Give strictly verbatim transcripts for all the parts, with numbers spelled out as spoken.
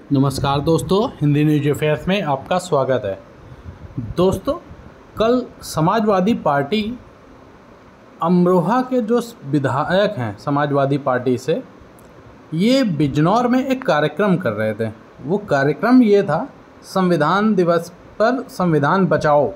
नमस्कार दोस्तों, Hindi news affairs में आपका स्वागत है। दोस्तों, कल समाजवादी पार्टी अमरोहा के जो विधायक हैं समाजवादी पार्टी से, ये बिजनौर में एक कार्यक्रम कर रहे थे। वो कार्यक्रम ये था, संविधान दिवस पर संविधान बचाओ।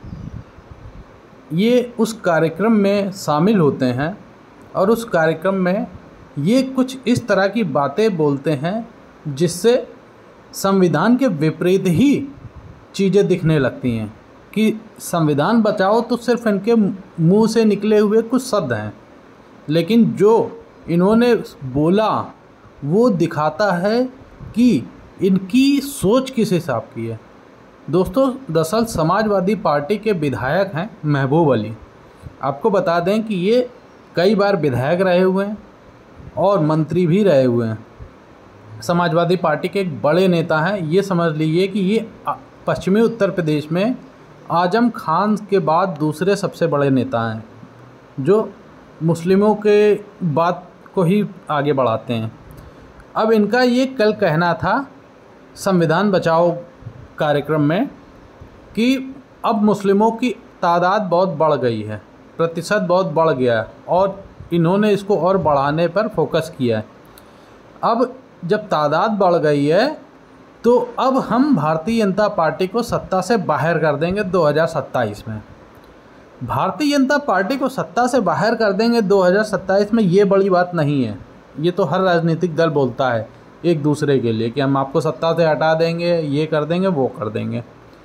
ये उस कार्यक्रम में शामिल होते हैं और उस कार्यक्रम में ये कुछ इस तरह की बातें बोलते हैं जिससे संविधान के विपरीत ही चीज़ें दिखने लगती हैं कि संविधान बचाओ तो सिर्फ इनके मुंह से निकले हुए कुछ शब्द हैं, लेकिन जो इन्होंने बोला वो दिखाता है कि इनकी सोच किस हिसाब की है। दोस्तों, दरअसल समाजवादी पार्टी के विधायक हैं महबूब अली। आपको बता दें कि ये कई बार विधायक रहे हुए हैं और मंत्री भी रहे हुए हैं। समाजवादी पार्टी के एक बड़े नेता हैं। ये समझ लीजिए कि ये पश्चिमी उत्तर प्रदेश में आजम खान के बाद दूसरे सबसे बड़े नेता हैं जो मुस्लिमों के बात को ही आगे बढ़ाते हैं। अब इनका ये कल कहना था संविधान बचाओ कार्यक्रम में कि अब मुस्लिमों की तादाद बहुत बढ़ गई है, प्रतिशत बहुत बढ़ गया है और इन्होंने इसको और बढ़ाने पर फोकस किया है। अब जब तादाद बढ़ गई है तो अब हम भारतीय जनता पार्टी को सत्ता से बाहर कर देंगे दो हज़ार सत्ताईस में। भारतीय जनता पार्टी को सत्ता से बाहर कर देंगे दो हज़ार सत्ताईस में, ये बड़ी बात नहीं है। ये तो हर राजनीतिक दल बोलता है एक दूसरे के लिए कि हम आपको सत्ता से हटा देंगे, ये कर देंगे, वो कर देंगे।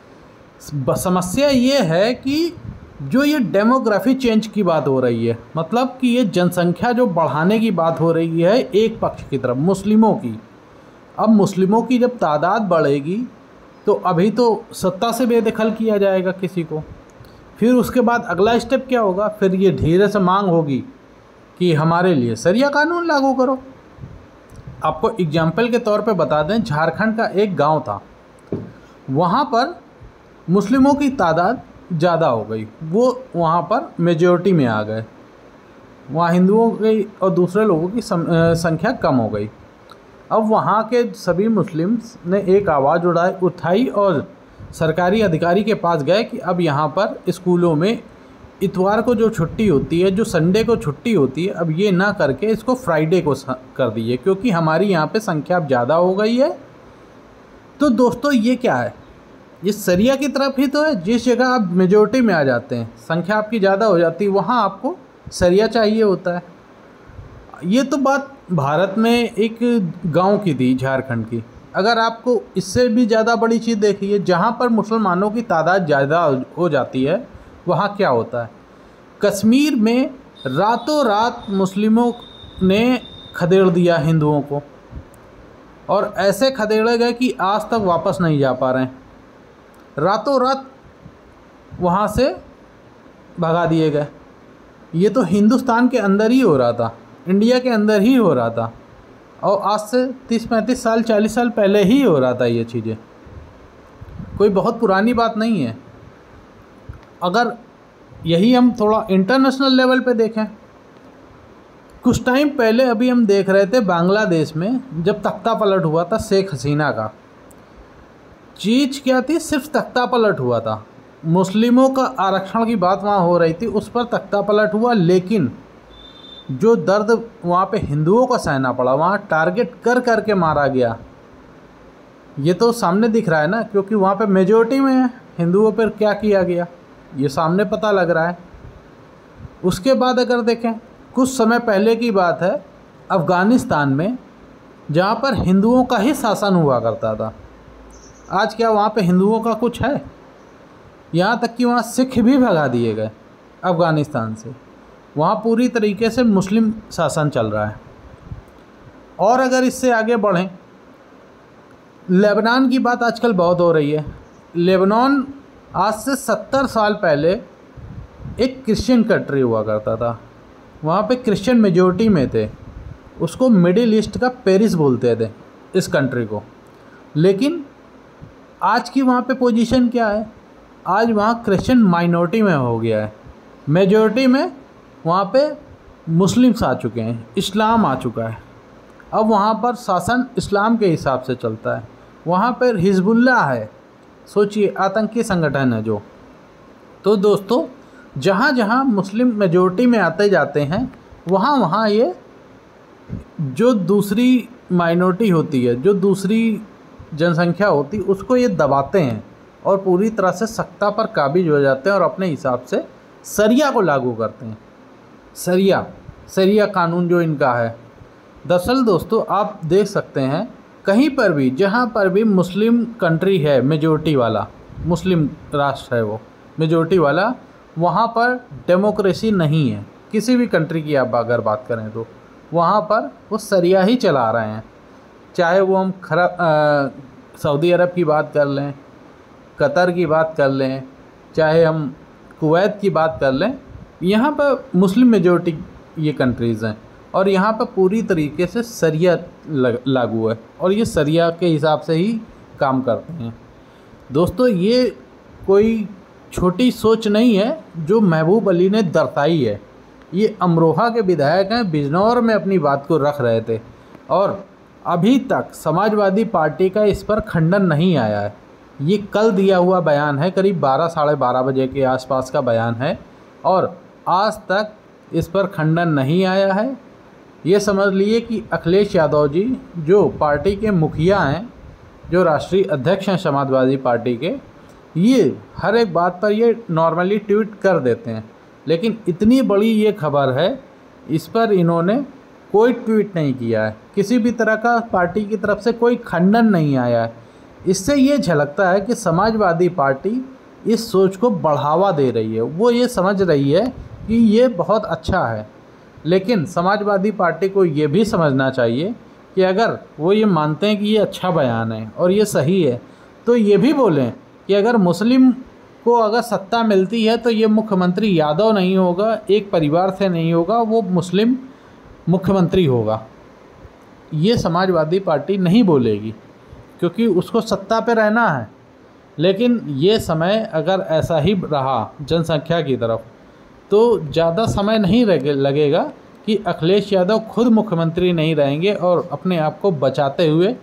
समस्या ये है कि जो ये डेमोग्राफी चेंज की बात हो रही है, मतलब कि ये जनसंख्या जो बढ़ाने की बात हो रही है एक पक्ष की तरफ, मुस्लिमों की। अब मुस्लिमों की जब तादाद बढ़ेगी तो अभी तो सत्ता से बेदखल किया जाएगा किसी को, फिर उसके बाद अगला स्टेप क्या होगा? फिर ये धीरे से मांग होगी कि हमारे लिए शरिया कानून लागू करो। आपको एग्जाम्पल के तौर पे बता दें, झारखंड का एक गांव था, वहाँ पर मुस्लिमों की तादाद ज़्यादा हो गई, वो वहाँ पर मेजॉरिटी में आ गए। वहाँ हिंदुओं की और दूसरे लोगों की संख्या कम हो गई। अब वहाँ के सभी मुस्लिम्स ने एक आवाज़ उड़ाई उठाई और सरकारी अधिकारी के पास गए कि अब यहाँ पर स्कूलों में इतवार को जो छुट्टी होती है, जो संडे को छुट्टी होती है, अब ये ना करके इसको फ्राइडे को कर दीजिए क्योंकि हमारी यहाँ पे संख्या अब ज़्यादा हो गई है। तो दोस्तों, ये क्या है? ये शरिया की तरफ ही तो है। जिस जगह आप मेजॉरिटी में आ जाते हैं, संख्या आपकी ज़्यादा हो जाती है, वहाँ आपको शरिया चाहिए होता है। ये तो बात भारत में एक गांव की थी, झारखंड की। अगर आपको इससे भी ज़्यादा बड़ी चीज़ देखिए, जहाँ पर मुसलमानों की तादाद ज़्यादा हो जाती है वहाँ क्या होता है? कश्मीर में रातों रात मुस्लिमों ने खदेड़ दिया हिंदुओं को, और ऐसे खदेड़े गए कि आज तक वापस नहीं जा पा रहे हैं। रातों रात वहाँ से भगा दिए गए। ये तो हिंदुस्तान के अंदर ही हो रहा था, इंडिया के अंदर ही हो रहा था, और आज से तीस पैंतीस साल चालीस साल पहले ही हो रहा था। ये चीज़ें कोई बहुत पुरानी बात नहीं है। अगर यही हम थोड़ा इंटरनेशनल लेवल पे देखें, कुछ टाइम पहले अभी हम देख रहे थे बांग्लादेश में जब तख्ता पलट हुआ था शेख हसीना का। चीज़ क्या थी? सिर्फ तख्ता पलट हुआ था। मुस्लिमों का आरक्षण की बात वहाँ हो रही थी, उस पर तख्ता पलट हुआ, लेकिन जो दर्द वहाँ पे हिंदुओं का सहना पड़ा, वहाँ टारगेट कर कर के मारा गया, ये तो सामने दिख रहा है ना, क्योंकि वहाँ पे मेजॉरिटी में है। हिंदुओं पर क्या किया गया ये सामने पता लग रहा है। उसके बाद अगर देखें, कुछ समय पहले की बात है, अफ़गानिस्तान में जहाँ पर हिंदुओं का ही शासन हुआ करता था, आज क्या वहाँ पे हिंदुओं का कुछ है? यहाँ तक कि वहाँ सिख भी भगा दिए गए अफ़गानिस्तान से। वहाँ पूरी तरीके से मुस्लिम शासन चल रहा है। और अगर इससे आगे बढ़ें, लेबनान की बात आजकल बहुत हो रही है। लेबनान आज से सत्तर साल पहले एक क्रिश्चियन कंट्री हुआ करता था, वहाँ पे क्रिश्चियन मेजॉरिटी में थे। उसको मिडिल ईस्ट का पेरिस बोलते थे इस कंट्री को। लेकिन आज की वहाँ पे पोजीशन क्या है? आज वहाँ क्रिश्चियन माइनॉरिटी में हो गया है, मेजॉरिटी में वहाँ पे मुस्लिम्स आ चुके हैं, इस्लाम आ चुका है। अब वहाँ पर शासन इस्लाम के हिसाब से चलता है। वहाँ पर हिजबुल्लाह है, सोचिए आतंकी संगठन है जो। तो दोस्तों जहाँ जहाँ मुस्लिम मेजोरिटी में आते जाते हैं वहाँ वहाँ ये जो दूसरी माइनॉरिटी होती है, जो दूसरी जनसंख्या होती है, उसको ये दबाते हैं और पूरी तरह से सत्ता पर काबिज हो जाते हैं और अपने हिसाब से शरिया को लागू करते हैं। शरिया शरिया कानून जो इनका है। दरअसल दोस्तों आप देख सकते हैं कहीं पर भी जहाँ पर भी मुस्लिम कंट्री है, मेजोरिटी वाला मुस्लिम राष्ट्र है वो मेजोरिटी वाला, वहाँ पर डेमोक्रेसी नहीं है। किसी भी कंट्री की आप अगर बात करें तो वहाँ पर वो शरिया ही चला रहे हैं। चाहे वो हम खरा सऊदी अरब की बात कर लें, कतर की बात कर लें, चाहे हम कुवैत की बात कर लें, यहाँ पर मुस्लिम मेजोरिटी ये कंट्रीज़ हैं और यहाँ पर पूरी तरीके से शरिया लागू है और ये शरिया के हिसाब से ही काम करते हैं। दोस्तों ये कोई छोटी सोच नहीं है जो महबूब अली ने दर्शाई है। ये अमरोहा के विधायक हैं, बिजनौर में अपनी बात को रख रहे थे और अभी तक समाजवादी पार्टी का इस पर खंडन नहीं आया है। ये कल दिया हुआ बयान है, करीब बारह साढ़े बारह बजे के आसपास का बयान है और आज तक इस पर खंडन नहीं आया है। ये समझ लिए कि अखिलेश यादव जी जो पार्टी के मुखिया हैं, जो राष्ट्रीय अध्यक्ष हैं समाजवादी पार्टी के, ये हर एक बात पर ये नॉर्मली ट्वीट कर देते हैं, लेकिन इतनी बड़ी ये खबर है इस पर इन्होंने कोई ट्वीट नहीं किया है। किसी भी तरह का पार्टी की तरफ से कोई खंडन नहीं आया है। इससे ये झलकता है कि समाजवादी पार्टी इस सोच को बढ़ावा दे रही है। वो ये समझ रही है कि ये बहुत अच्छा है, लेकिन समाजवादी पार्टी को ये भी समझना चाहिए कि अगर वो ये मानते हैं कि ये अच्छा बयान है और ये सही है, तो ये भी बोलें कि अगर मुस्लिम को अगर सत्ता मिलती है तो ये मुख्यमंत्री यादव नहीं होगा, एक परिवार से नहीं होगा, वो मुस्लिम मुख्यमंत्री होगा। ये समाजवादी पार्टी नहीं बोलेगी क्योंकि उसको सत्ता पे रहना है। लेकिन ये समय अगर ऐसा ही रहा जनसंख्या की तरफ, तो ज़्यादा समय नहीं लगेगा कि अखिलेश यादव खुद मुख्यमंत्री नहीं रहेंगे और अपने आप को बचाते हुए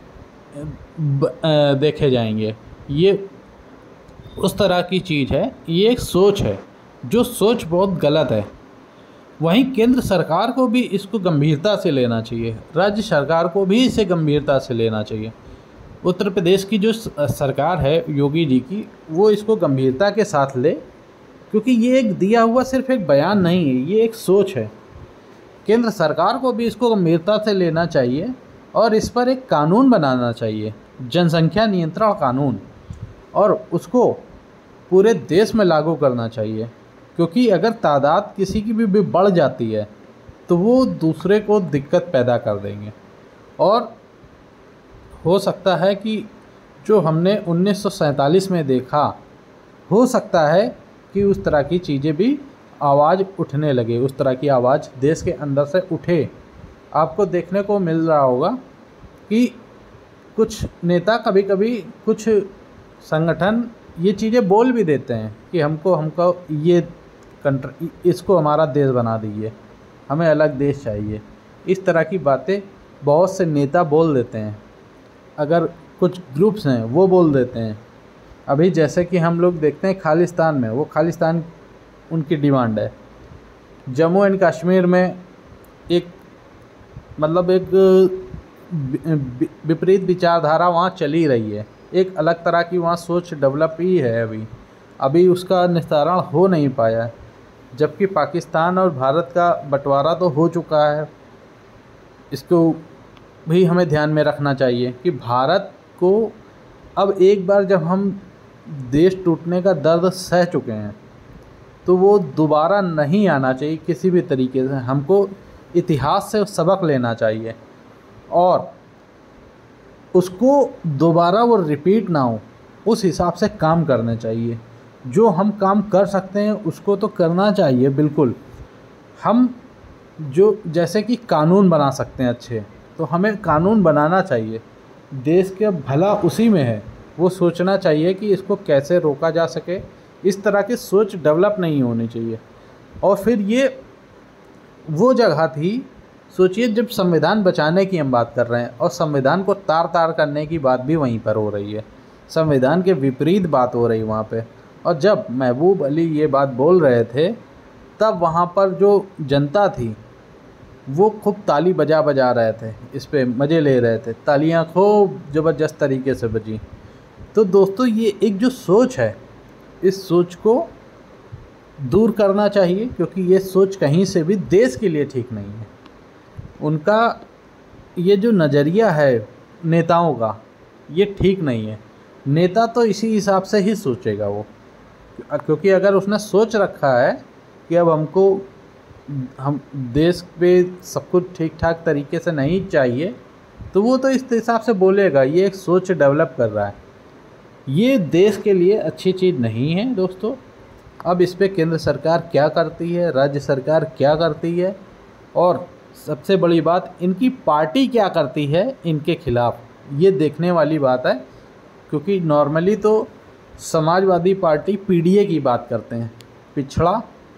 देखे जाएंगे। ये उस तरह की चीज़ है, ये एक सोच है जो सोच बहुत गलत है। वहीं केंद्र सरकार को भी इसको गंभीरता से लेना चाहिए, राज्य सरकार को भी इसे गंभीरता से लेना चाहिए। उत्तर प्रदेश की जो सरकार है योगी जी की, वो इसको गंभीरता के साथ ले, क्योंकि ये एक दिया हुआ सिर्फ एक बयान नहीं है, ये एक सोच है। केंद्र सरकार को भी इसको गंभीरता से लेना चाहिए और इस पर एक कानून बनाना चाहिए, जनसंख्या नियंत्रण कानून, और उसको पूरे देश में लागू करना चाहिए। क्योंकि अगर तादाद किसी की भी बढ़ जाती है तो वो दूसरे को दिक्कत पैदा कर देंगे और हो सकता है कि जो हमने उन्नीस सौ सैंतालीस में देखा, हो सकता है कि उस तरह की चीज़ें भी आवाज़ उठने लगे, उस तरह की आवाज़ देश के अंदर से उठे। आपको देखने को मिल रहा होगा कि कुछ नेता कभी कभी, कुछ संगठन ये चीज़ें बोल भी देते हैं कि हमको हमको ये कंट्री, इसको हमारा देश बना दीजिए, हमें अलग देश चाहिए। इस तरह की बातें बहुत से नेता बोल देते हैं। अगर कुछ ग्रुप्स हैं वो बोल देते हैं। अभी जैसे कि हम लोग देखते हैं खालिस्तान में, वो खालिस्तान उनकी डिमांड है। जम्मू एंड कश्मीर में एक मतलब एक विपरीत विचारधारा वहाँ चली रही है, एक अलग तरह की वहाँ सोच डेवलप ही है। अभी अभी उसका निस्तारण हो नहीं पाया है, जबकि पाकिस्तान और भारत का बंटवारा तो हो चुका है। इसको भी हमें ध्यान में रखना चाहिए कि भारत को अब एक बार जब हम देश टूटने का दर्द सह चुके हैं तो वो दोबारा नहीं आना चाहिए किसी भी तरीके से। हमको इतिहास से सबक लेना चाहिए और उसको दोबारा वो रिपीट ना हो, उस हिसाब से काम करने चाहिए। जो हम काम कर सकते हैं उसको तो करना चाहिए बिल्कुल। हम जो जैसे कि कानून बना सकते हैं अच्छे, तो हमें कानून बनाना चाहिए। देश का भला उसी में है, वो सोचना चाहिए कि इसको कैसे रोका जा सके। इस तरह की सोच डेवलप नहीं होनी चाहिए। और फिर ये वो जगह थी सोचिए, जब संविधान बचाने की हम बात कर रहे हैं और संविधान को तार तार करने की बात भी वहीं पर हो रही है, संविधान के विपरीत बात हो रही है वहाँ पे। और जब महबूब अली ये बात बोल रहे थे तब वहाँ पर जो जनता थी वो खूब ताली बजा बजा रहे थे, इस पे मज़े ले रहे थे, तालियां खूब ज़बरदस्त तरीके से बजी। तो दोस्तों, ये एक जो सोच है, इस सोच को दूर करना चाहिए, क्योंकि ये सोच कहीं से भी देश के लिए ठीक नहीं है। उनका ये जो नज़रिया है नेताओं का, ये ठीक नहीं है। नेता तो इसी हिसाब से ही सोचेगा वो, क्योंकि अगर उसने सोच रखा है कि अब हमको हम देश पे सब कुछ ठीक ठाक तरीके से नहीं चाहिए, तो वो तो इस हिसाब से बोलेगा। ये एक सोच डेवलप कर रहा है, ये देश के लिए अच्छी चीज़ नहीं है दोस्तों। अब इस पे केंद्र सरकार क्या करती है, राज्य सरकार क्या करती है, और सबसे बड़ी बात इनकी पार्टी क्या करती है इनके खिलाफ, ये देखने वाली बात है। क्योंकि नॉर्मली तो समाजवादी पार्टी पीडीए की बात करते हैं, पिछड़ा,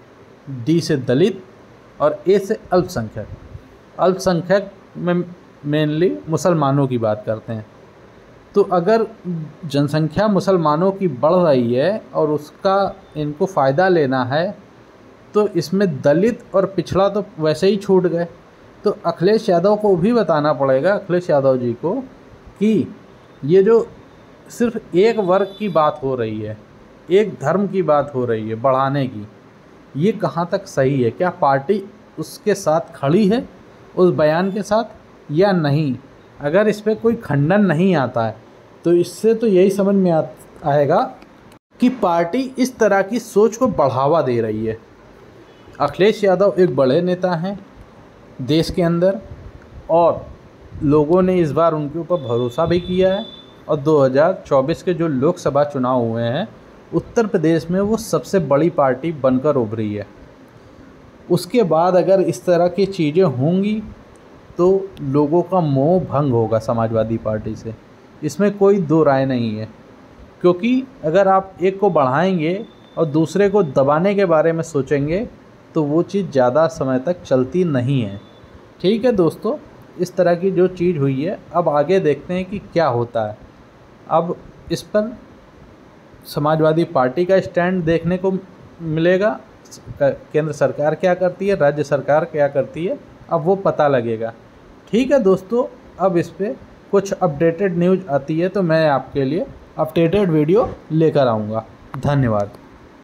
डी से दलित और ए से अल्पसंख्यक। अल्पसंख्यक में मेनली मुसलमानों की बात करते हैं। तो अगर जनसंख्या मुसलमानों की बढ़ रही है और उसका इनको फ़ायदा लेना है, तो इसमें दलित और पिछड़ा तो वैसे ही छूट गए। तो अखिलेश यादव को भी बताना पड़ेगा, अखिलेश यादव जी को, कि ये जो सिर्फ एक वर्ग की बात हो रही है, एक धर्म की बात हो रही है बढ़ाने की, ये कहाँ तक सही है? क्या पार्टी उसके साथ खड़ी है, उस बयान के साथ, या नहीं? अगर इस पर कोई खंडन नहीं आता है तो इससे तो यही समझ में आ आएगा कि पार्टी इस तरह की सोच को बढ़ावा दे रही है। अखिलेश यादव एक बड़े नेता हैं देश के अंदर, और लोगों ने इस बार उनके ऊपर भरोसा भी किया है। और दो हज़ार चौबीस के जो लोकसभा चुनाव हुए हैं, उत्तर प्रदेश में वो सबसे बड़ी पार्टी बनकर उभरी है। उसके बाद अगर इस तरह की चीज़ें होंगी तो लोगों का मोह भंग होगा समाजवादी पार्टी से, इसमें कोई दो राय नहीं है। क्योंकि अगर आप एक को बढ़ाएंगे और दूसरे को दबाने के बारे में सोचेंगे तो वो चीज़ ज़्यादा समय तक चलती नहीं है। ठीक है दोस्तों, इस तरह की जो चीज़ हुई है, अब आगे देखते हैं कि क्या होता है। अब इस पर समाजवादी पार्टी का स्टैंड देखने को मिलेगा, केंद्र सरकार क्या करती है, राज्य सरकार क्या करती है, अब वो पता लगेगा। ठीक है दोस्तों, अब इस पर कुछ अपडेटेड न्यूज़ आती है तो मैं आपके लिए अपडेटेड वीडियो लेकर आऊँगा। धन्यवाद।